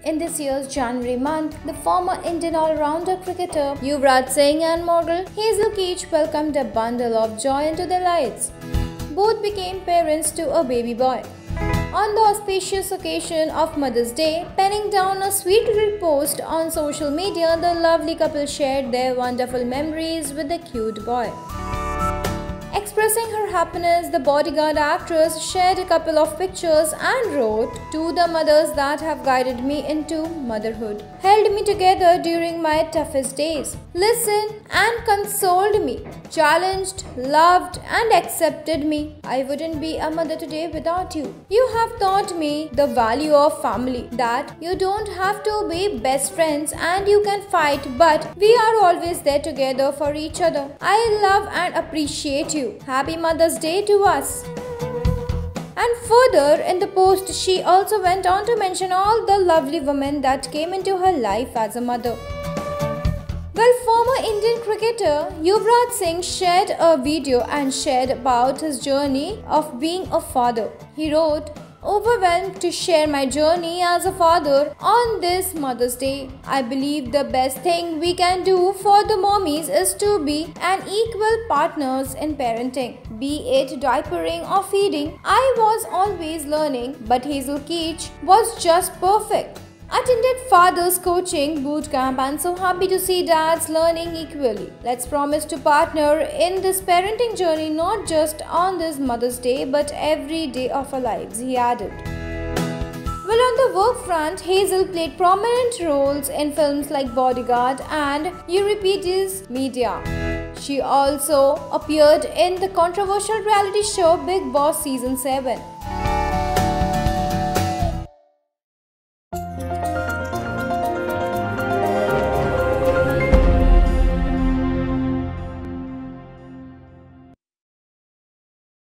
In this year's January month, the former Indian all-rounder cricketer Yuvraj Singh and model Hazel Keech welcomed a bundle of joy into their lives. Both became parents to a baby boy. On the auspicious occasion of Mother's Day, penning down a sweet little post on social media, the lovely couple shared their wonderful memories with the cute boy. Expressing her happiness, the Bodyguard actress shared a couple of pictures and wrote, "To the mothers that have guided me into motherhood, held me together during my toughest days, listened and consoled me, challenged, loved and accepted me. I wouldn't be a mother today without you. You have taught me the value of family, that you don't have to be best friends and you can fight, but we are always there together for each other. I love and appreciate you. Happy Mother's Day to us." And further in the post, she also went on to mention all the lovely women that came into her life as a mother. Well, former Indian cricketer Yuvraj Singh shared a video and shared about his journey of being a father. He wrote, "Overwhelmed to share my journey as a father on this Mother's Day. I believe the best thing we can do for the mommies is to be an equal partners in parenting, be it diapering or feeding. I was always learning, but Hazel Keech was just perfect. Attended father's coaching boot camp and so happy to see dads learning equally. Let's promise to partner in this parenting journey not just on this Mother's Day but every day of our lives," he added. Well, on the work front, Hazel played prominent roles in films like Bodyguard and Euripides Media. She also appeared in the controversial reality show Bigg Boss Season 7.